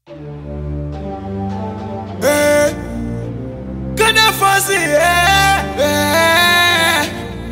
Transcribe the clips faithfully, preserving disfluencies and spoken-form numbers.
Hey, can I fancy? Hey, hey,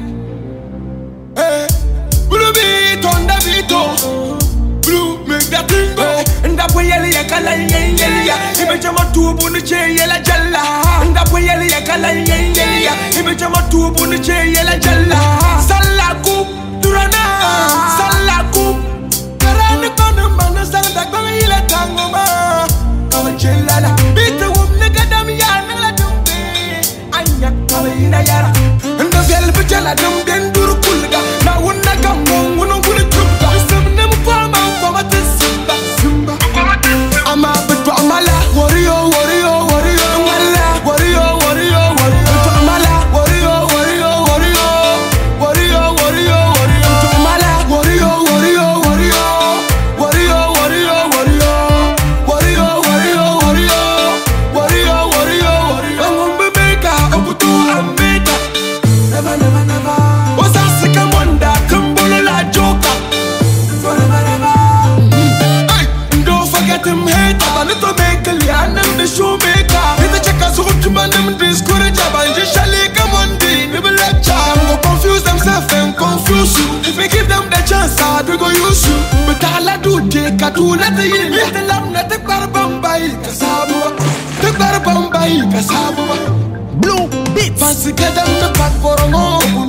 hey. Blue beat on the beat, blue make that thing go. And that way yelly a color yen yelia. Image of a tube on the chair yella jalla. And that way yelly a color yen yelia. Image of a tube on the chair yella jalla. Salaku, Durana, Salaku. Karana kona mana sanda kwa ile tangoma. Kawachela, bita wumnega damiya nala dumbe. Anya kawina yara. And the girl bijala dumbe nduru kulga. Na wunna kambo wunu wunu tumba. Simne mfama mfama tisimba simba. I'm a bit of Amala, warrior, warrior, warrior, Amala, warrior, warrior, warrior, Amala, warrior, warrior, warrior, warrior, warrior, warrior, Amala, warrior, warrior, warrior, warrior, warrior, warrior, warrior, warrior, warrior, warrior, warrior, warrior. I'm a baker, Obutu, I'm baker. Never, never, never. What's that second one that Kumbolo la Joker? Forever, never. Don't forget him, hate. I'm a little maker, I'm the shoemaker. Hit the checkers who to man them discourage. I'm just shally come one day. They will lecture. I'm gonna confuse themselves and confuse you. If we give them the chance, I'd we go use you. But all I do, take a do let the yin. Let the lamb, let the barbambai, Casabu. The barbambai, Casabu. Blue beats. Fancy get them the back for a more.